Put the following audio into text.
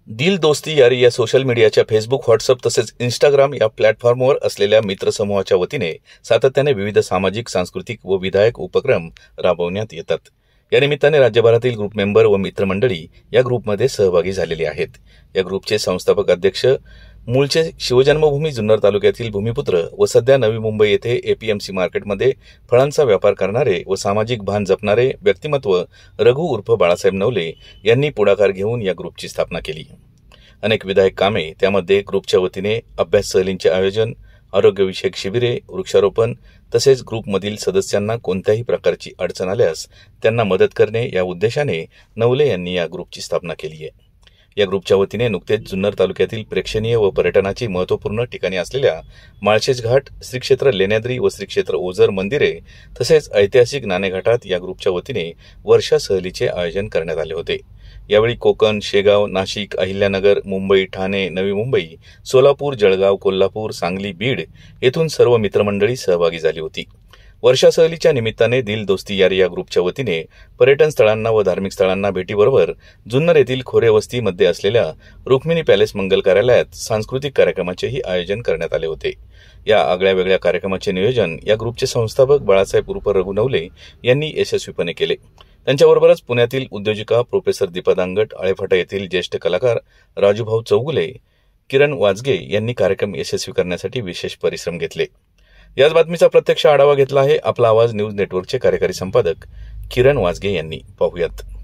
दिल दोस्ती यारी या सोशल मीडियाच्या फेसबुक, व्हॉट्सअप तसेच इंस्टाग्राम या प्लॅटफॉर्मवर असलेल्या मित्रसमूहाच्या वतीने सातत्याने विविध सामाजिक, सांस्कृतिक व विधायक उपक्रम राबवण्यात येतात. या निमित्ताने राज्यभरातील ग्रुप मेंबर व मित्रमंडळी या ग्रुपमध्ये सहभागी झालेली आहेत. या ग्रुपचे संस्थापक अध्यक्ष मूळचे शिवजन्मभूमी जुन्नर तालुक्यातील भूमिपुत्र व सध्या नवी मुंबई येथे एपीएमसी मार्केटमध्ये फळांचा व्यापार करणारे व सामाजिक भान जपणारे व्यक्तिमत्व रघु उर्फ बाळासाहेब नवले यांनी पुढाकार घेऊन या ग्रुपची स्थापना केली. अनेक विधायक कामे, त्यामध्ये ग्रुपच्या वतीने अभ्यास सहलींचे आयोजन, आरोग्यविषयक शिबिरे, वृक्षारोपण तसेच ग्रुपमधील सदस्यांना कोणत्याही प्रकारची अडचण आल्यास त्यांना मदत करणे या उद्देशाने नवले यांनी या ग्रुपची स्थापना केली आहे. या ग्रुपच्या वतीने नुकतेच जुन्नर तालुक्यातील प्रेक्षणीय व पर्यटनाची महत्त्वपूर्ण ठिकाणी असलेल्या माळशेज घाट, श्री क्षेत्र लेण्याद्री व श्री क्षेत्र ओझर मंदिरे तसेच ऐतिहासिक नाणेघाटात या ग्रुपच्या वतीने वर्षा सहलीचे आयोजन करण्यात आले होते. यावेळी कोकण, शेगाव, नाशिक, अहिल्यानगर, मुंबई, ठाणे, नवी मुंबई, सोलापूर, जळगाव, कोल्हापूर, सांगली, बीड येथून सर्व मित्रमंडळी सहभागी झाली होती. वर्षा सहलीच्या निमित्ताने दिल दोस्ती यारी या ग्रुपच्या वतीने पर्यटन स्थळांना व धार्मिक स्थळांना भेटीबरोबर जुन्नर येथील खोरे वस्तीमध्ये असलेल्या रुक्मिणी पॅलेस मंगल कार्यालयात सांस्कृतिक कार्यक्रमाचेही आयोजन करण्यात आले होते. या आगळ्या वेगळ्या कार्यक्रमाचे नियोजन या ग्रुपचे संस्थापक बाळासाहेब उर्फ रघु नवले यांनी यशस्वीपणे केले. त्यांच्याबरोबरच पुण्यातील उद्योजिका प्रोफेसर दीपा दांगट, आळेफाटा येथील ज्येष्ठ कलाकार राजूभाऊ चौगुले, किरण वाजगे यांनी कार्यक्रम यशस्वी करण्यासाठी विशेष परिश्रम घेतले. याच बातमीचा प्रत्यक्ष आढावा घेतला आहे आपला आवाज न्यूज नेटवर्कचे कार्यकारी संपादक किरण वाजगे यांनी. पाहुयात.